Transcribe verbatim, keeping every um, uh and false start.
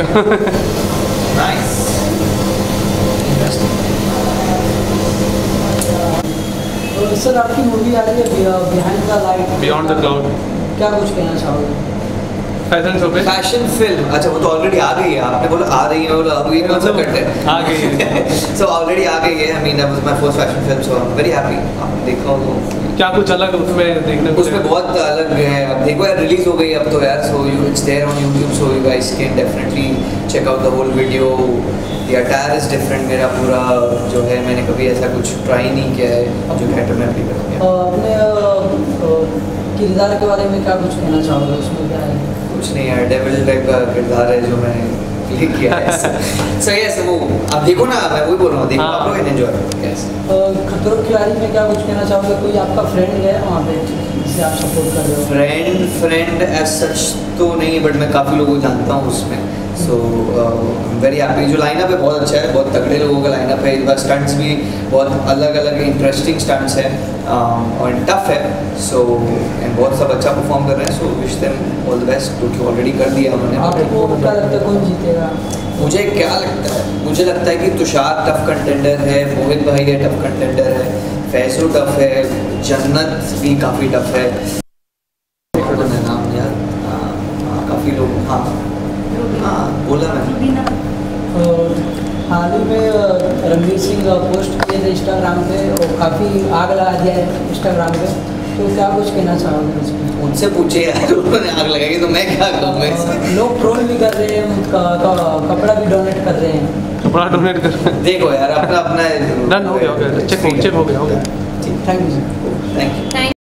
Nice. Sir आपकी movie आ रही है behind the light, beyond the cloud, क्या कुछ कहना चाहोगे? फैशन शो पे फैशन फिल्म, अच्छा वो तो ऑलरेडी आ गई है, आपने बोला आ रही है और अब ये कौन सा करते हैं? आ गई है। सो ऑलरेडी आ गई है। I mean that was my first fashion film, so I am very happy. आपने देखा हो तो क्या कुछ अलग उसमें देखने को? उसमें बहुत अलग है। अब देखो यार, रिलीज हो गई अब तो यार, so you it's there on YouTube, so you guys can definitely check out the whole video. The attire is different. मेरा पूरा जो है, मैंने कभी ऐसा कुछ ट्राई नहीं किया है जो कैटर में भी करूँगा। अपने किरदार के बारे में क्या कुछ कहना चाहोगे? उसमें क्या है? कुछ नहीं यार, डेविल टाइप का किरदार है जो मैंने प्ले किया है। सो यस, वो आप देखो ना, मैं वही बोल रहा हूँ, देखो आप लोग एंजॉय। यस, खतरों के खिलाड़ी में क्या कुछ कहना चाहोगे? कोई आपका फ्रेंड है वहाँ पे जिसे आप सपोर्ट कर रहे हो? फ्रेंड फ्रेंड एज सच तो नहीं, बट मैं काफ़ी लोगों को जानता हूँ उसमें। So very happy. जो लाइनअप है बहुत अच्छा है, बहुत तगड़े लोगों का लाइनअप है इस बार। स्टंट्स भी बहुत अलग अलग इंटरेस्टिंग स्टंट्स है और टफ है। सो एंड बहुत सब अच्छा परफॉर्म कर रहे हैं। So wish them all the best, क्योंकि ऑलरेडी कर दिया उन्होंने। आपको क्या लगता है कौन जीतेगा? मुझे क्या लगता है, मुझे लगता है कि तुषार टफ कंटेंडर है, मोहित भाई है टफ कंटेंडर है, फैजू टफ है, जन्नत भी काफ़ी टफ है। नाम यार, काफ़ी लोग, हाँ हाँ बोला मैंने। और हाल ही में रणवीर सिंह पोस्ट किए थे इंस्टाग्राम पे और काफ़ी आग लगा दिया है इंस्टाग्राम पे, तो क्या कुछ कहना चाहोगे इसमें? उनसे पूछे यार, उन्होंने आग लगाई तो मैं क्या करूँ? मैं लोग ट्रोल भी कर रहे हैं, कपड़ा भी डोनेट कर रहे हैं। कपड़ा डोनेट कर देखो यार, अपना अपना डन हो गया, हो गया, चेक चेक हो गया, हो गया। ठीक, thank you sir. Thank you.